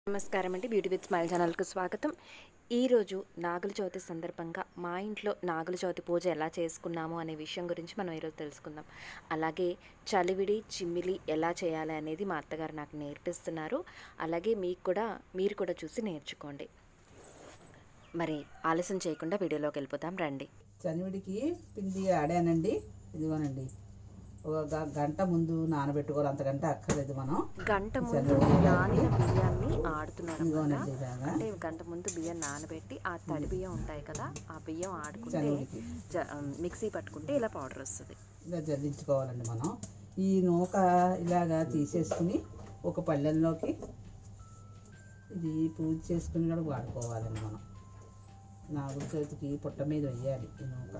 నమస్కారం అండి. Beauty with smile ఛానల్కు స్వాగతం. ఈరోజు నాగుల చవితి సందర్భంగా మా ఇంట్లో నాగుల చవితి పూజ ఎలా చేసుకున్నాము అనే విషయం గురించి మనం ఈరోజు తెలుసుకుందాం. అలాగే చలివిడి చిమ్మిలి ఎలా చేయాలి అనేది మా అత్తగారు నాకు నేర్పిస్తున్నారు. అలాగే మీరు కూడా చూసి నేర్చుకోండి. మరి ఆలస్యం చేయకుండా వీడియోలోకి వెళ్ళిపోతాం రండి. చలివిడికి పిండి ఆడానండి. ఇదిగోనండి, ఒక గంట ముందు నానబెట్టుకోవాలి, అంతకంటే అక్కర్లేదు. మనం గంట ముందు నానిన బియ్యాన్ని ఆడుతున్నారు. అంటే గంట ముందు బియ్యం నానబెట్టి ఆ తడి బియ్యం ఉంటాయి కదా, ఆ బియ్యం ఆడుకుంటే మిక్సీ పట్టుకుంటే ఇలా పౌడర్ వస్తుంది. ఇలా జల్లించుకోవాలండి. మనం ఈ నూక ఇలాగా తీసేసుకుని ఒక పళ్ళెంలోకి ఇది పూజ చేసుకుని కూడా వాడుకోవాలండి. మనం నాగుల చవితికి పుట్ట మీద వేయాలి ఈ నూక.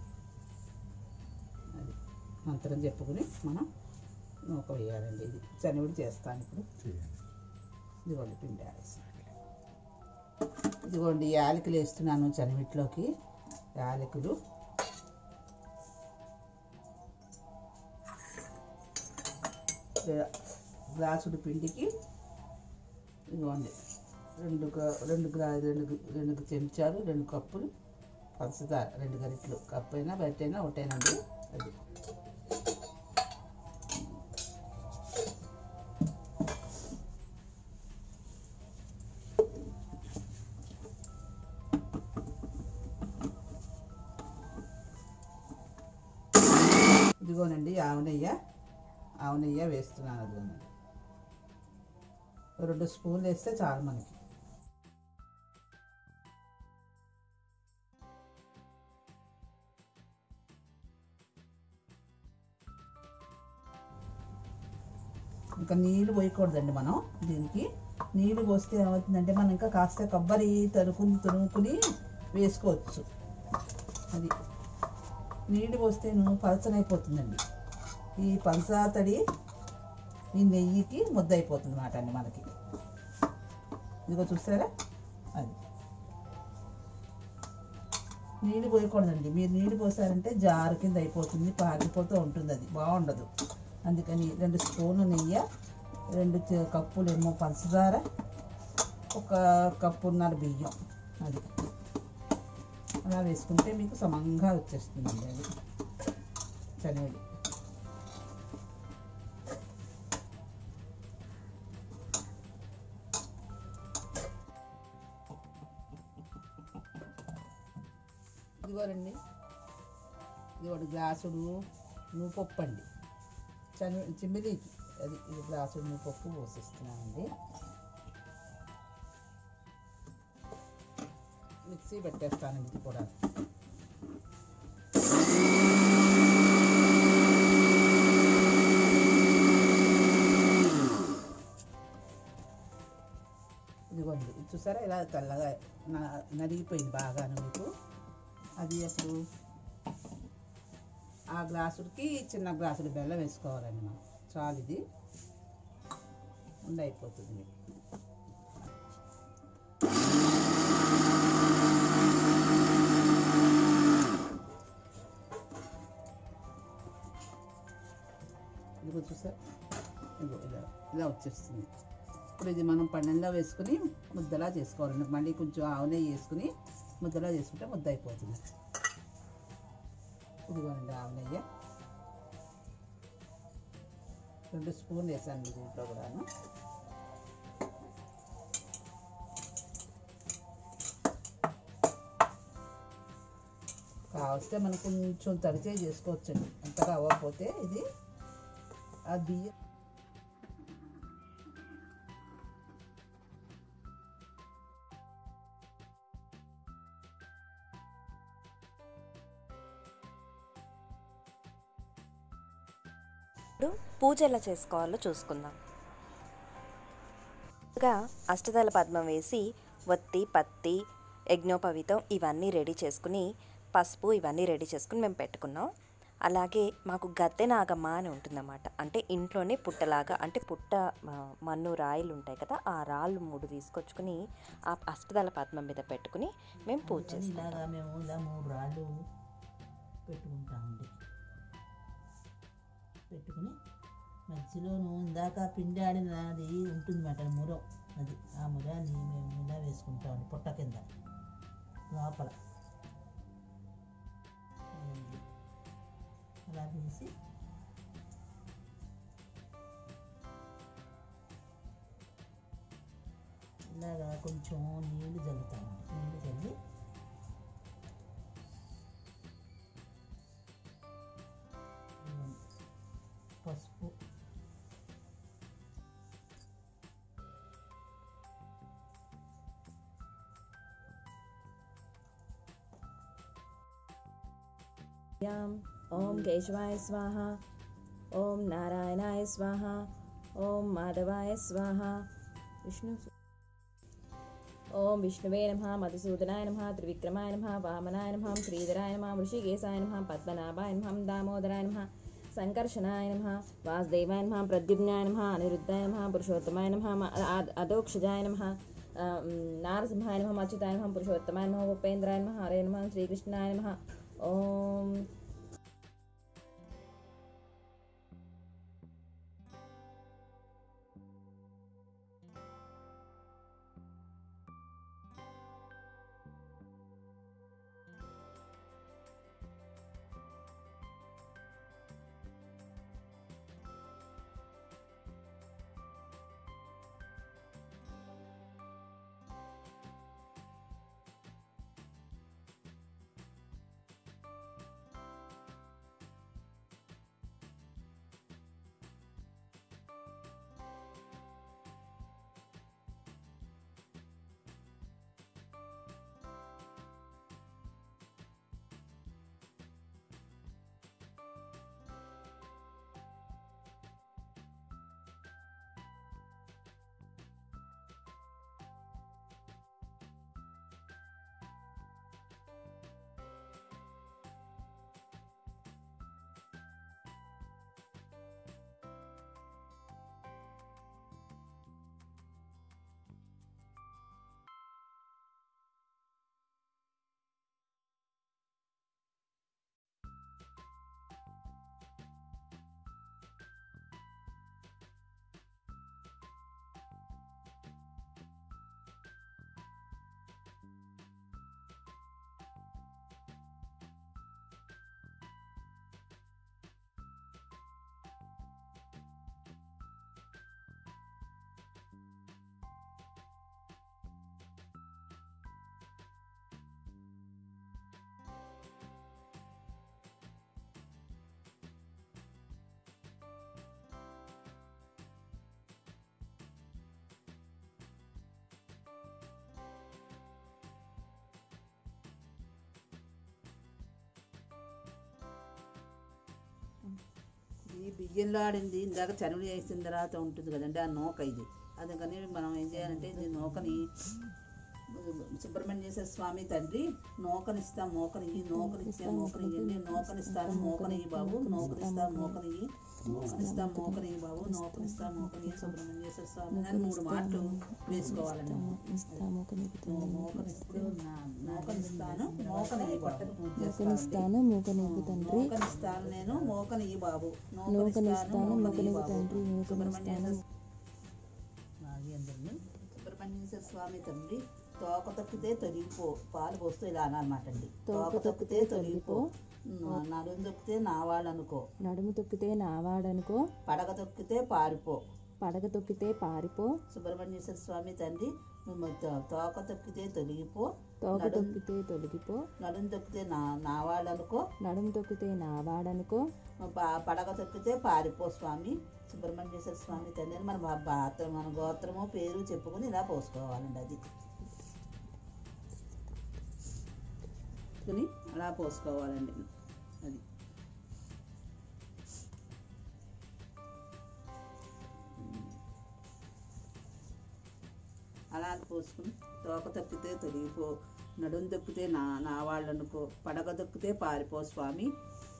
అది మంత్రం చెప్పుకుని మనం నూక వేయాలండి. ఇది చనివిడి చేస్తాను ఇప్పుడు. ఇదిగోండి పిండి ఆడేసి, ఇదిగోండి యాలకులు వేస్తున్నాను చనివిట్లోకి. యాలకులు, గ్లాసుడు పిండికి ఇదిగోండి రెండు చెంచాలు, 2 కప్పులు పంచదార, 2 గరిటెలు. కప్పు అయినా బయట అయినా ఒకటేనండి. అది ఇదిగోనండి ఆవు నెయ్యి వేస్తున్నాను. అదిగోనండి 2 స్పూన్లు వేస్తే చాలు మనకి. ఇంకా నీళ్ళు పోయకూడదండి. మనం దీనికి నీళ్ళు పోస్తే ఏమవుతుందంటే మనం ఇంకా కాస్త కొబ్బరి తురుముకుని వేసుకోవచ్చు. అది నీళ్ళు పోస్తే పలచనైపోతుందండి. ఈ పంచదార తడి ఈ నెయ్యికి ముద్ద అయిపోతుంది అన్నమాట అండి మనకి. ఇదిగో చూసారా, అది నీళ్ళు పోయకూడదండి. మీరు నీళ్ళు పోసారంటే జారు కింద అయిపోతుంది, పాగిపోతూ ఉంటుంది, అది బాగుండదు. అందుకని 2 స్పూన్లు నెయ్యి, 2 కప్పులేమో పంచదార, 1 కప్పున్నర బియ్యం, అది అలా వేసుకుంటే మీకు సమంగా వచ్చేస్తుందండి అది చనివిడి. ఇదిగోనండి, ఇది 1 గ్లాసుడు నూపప్పు అండి చిమ్మిలికి. అది ఇది గ్లాసుడు నూపప్పు పోసిస్తున్నానండి. మిక్సీ పెట్టేస్తానండి ఇది కూడా. ఇదిగోండి, చూసారా ఇలా తెల్లగా నలిగిపోయింది బాగాను మీకు. అది అసలు ఆ గ్లాసుడికి చిన్న గ్లాసుడు బెల్లం వేసుకోవాలండి మనం. చాలు, ఇది అయిపోతుంది మీకు. ఇదిగో చూసారా, ఇదిగో ఇలా వచ్చేస్తుంది. ఇప్పుడు ఇది మనం పన్నెండులో వేసుకుని ముద్దలా చేసుకోవాలండి. మళ్ళీ కొంచెం ఆవు నెయ్యి వేసుకుని ముద్దలా చేసుకుంటే ముద్ద అయిపోతుంది. ఇదిగోండి ఆవు నెయ్యి 2 స్పూన్లు వేసాను దీంట్లో కూడాను. కావస్తే మనం కొంచెం తడిచే చేసుకోవచ్చండి. అంతగా అవ్వకపోతే ఇది ఆ బియ్యం పూజ ఎలా చేసుకోవాలో చూసుకుందాం. అష్టదళ పద్మం వేసి ఒత్తి, పత్తి, యజ్ఞోపవీతం ఇవన్నీ రెడీ చేసుకుని, పసుపు ఇవన్నీ రెడీ చేసుకుని మేము పెట్టుకున్నాం. అలాగే మాకు గద్దె నాగమ్మ అని ఉంటుందన్నమాట. అంటే ఇంట్లోనే పుట్టలాగా, అంటే మన్ను రాయిలు ఉంటాయి కదా, ఆ రాళ్ళు 3 తీసుకొచ్చుకుని ఆ అష్టదళ పద్మం మీద పెట్టుకుని మేము పూజ చేస్తాం. మేము ఇలా 3 రాళ్ళు పెట్టుకుంటామండి. పెట్టుకుని మధ్యలోను ఇందాక పిండి ఆడినది ఉంటుంది మాట మూరం, అది ఆ మురాన్ని మేము ఇలా వేసుకుంటామండి పొట్ట కింద లోపల అలా వేసి ఇలాగా కొంచెం నీళ్ళు చల్లుతామండి. నీళ్ళు చల్లి పసుపు ఓం కేశవాయ స్వాహ, ఓం నారాయణాయ స్వాహ, ఓం మాధవాయ స్వాహ, ఓం విష్ణువే నమః, మధుసూదనాయ నమః, త్రివిక్రమాయ నమః, వామనాయ నమః, శ్రీధరాయ నమః, వృషికేశాయ నమః, పద్మనాభాయ నమః, దామోదరాయ నమః, సంకర్షణాయ నమః, వాసుదేవాయ నమః, ప్రద్యుమ్నాయ నమః, అనిరుద్ధాయ నమః, పురుషోత్తమాయ నమః, అధోక్షజాయ నమః, నారసింహాయ నమః, అచ్యుతాయ నమః, పురుషోత్తమాయ నమః, ఉపేంద్రాయ నమః, హరే నమః, శ్రీకృష్ణాయ నమః. ఓం ఈ బియ్యంలో ఆడింది ఇందాక చనువులు వేసిన తర్వాత ఉంటుంది కదండి ఆ నూక ఇది. అందుకని మనం ఏం చేయాలంటే ఇది నూకని సుబ్రహ్మణ్యేశ్వర స్వామి తండ్రి నూకనిస్తాం, నూకనియ్యి, నూకనిచ్చే నూకనియ్యండి, నూకనిస్తాను నూకనియ్యి బాబు, నూకనిస్తాం నూకనియ్యి, నూకనిస్తాం నూకనియ్యి బాబు, నూకనిస్తాం నూకనియ్యి సుబ్రహ్మణ్యేశ్వర స్వామి అని 3 మాటలు వేసుకోవాలండి. నూకనిస్తాను నూకనియ్యి పట్టకు పూజ చేస్తాను, నూకనిస్తాను నేను నూకనియ్యి బాబు, నూకనిస్తాను నూకనియ్యి బాబు సుబ్రహ్మణ్యేశ్వర సుబ్రహ్మణ్యేశ్వర స్వామి తండ్రి తోక తొక్కితే తొలిగిపో, పాలు పోస్తూ ఇలా అన్నమాట అండి. తోక తొక్కితే తొలిగిపో, నడుము తొక్కితే నావాడనుకో, నడుము తొక్కితే నావాడనుకో, పడగ తొక్కితే పారిపో, పడగ తొక్కితే పారిపో. సుబ్రహ్మణ్యేశ్వర స్వామి తండ్రి తోక తొక్కితే తొలిగిపో, తోక తొక్కితే తొలగిపో, నడుము తొక్కితే నావాడనుకో, నడుము తొక్కితే నావాడనుకో, పడగ తొక్కితే పారిపో స్వామి సుబ్రహ్మణ్యేశ్వర స్వామి తండ్రి అని మన గోత్రము పేరు చెప్పుకొని ఇలా పోసుకోవాలండి. అది అలా పోసుకోవాలండి. అది అలా పోసుకుని తోక తొక్కితే తొలిగిపో, నడుము తొక్కితే నా వాళ్ళనుకో, పడగ తొక్కితే పారిపో స్వామి.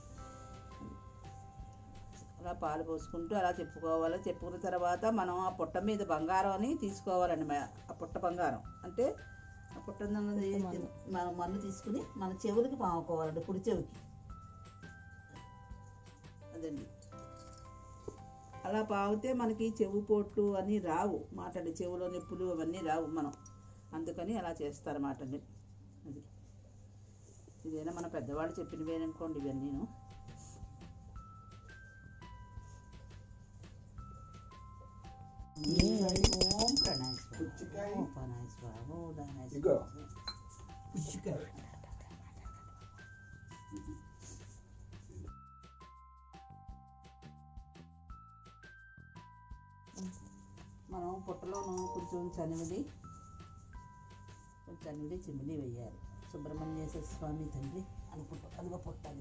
అలా పాలు పోసుకుంటూ అలా చెప్పుకోవాలి. చెప్పుకున్న తర్వాత మనం ఆ పుట్ట మీద బంగారం అని తీసుకోవాలండి. ఆ పుట్ట బంగారం అంటే ఆ పుట్ట మనం మన్ను తీసుకుని మన చెవులకి పాముకోవాలండి, కుడి చెవికి. అదండి అలా పాగితే మనకి చెవు పోట్లు అన్నీ రావు మాటండి, చెవులో నొప్పులు అవన్నీ రావు మనం, అందుకని అలా చేస్తారన్నమాట అండి. అది ఇదేనా మన పెద్దవాళ్ళు చెప్పినవేననుకోండి ఇవన్నీను. ఓం ప్రణాయ స్వాహ, ఓం ప్రణాయ స్వాహ, ఓం దానాయ స్వాహ. మనం పుట్టలోను కొంచెం చనివిడి చిమ్మిడి వేయాలి. సుబ్రహ్మణ్యేశ్వర స్వామి తండ్రి అని అదిగో పుట్టాలి.